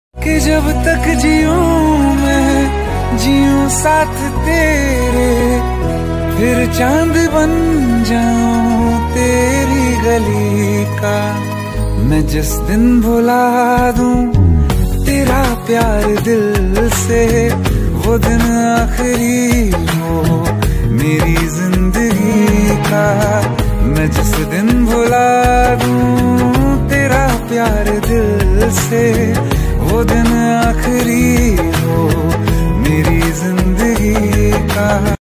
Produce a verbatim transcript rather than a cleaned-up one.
कि जब तक जीऊं मैं जीऊं साथ तेरे, फिर चांद बन जाऊं तेरी गली का। मैं जिस दिन भुला दूं तेरा प्यार दिल से, वो दिन आखिरी हो मेरी जिंदगी का। मैं जिस दिन भुला दूं तेरा प्यार दिल से, वो दिन आखिरी हो मेरी जिंदगी का।